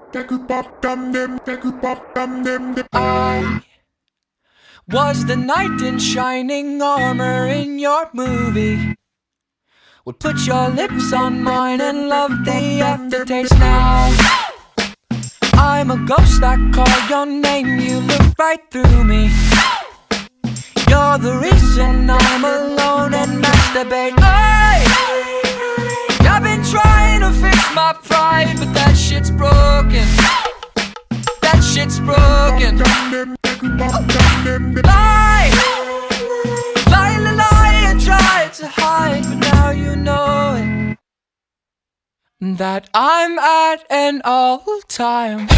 I was the knight in shining armor in your movie. Would put your lips on mine and love the aftertaste. Now I'm a ghost, I call your name, you look right through me. You're the reason I'm alone and masturbate. I've been trying to fix my pride, but that shit's broken. That shit's broken. Lie, lie, lie, lie, and try to hide, but now you know it, that I'm at an all-time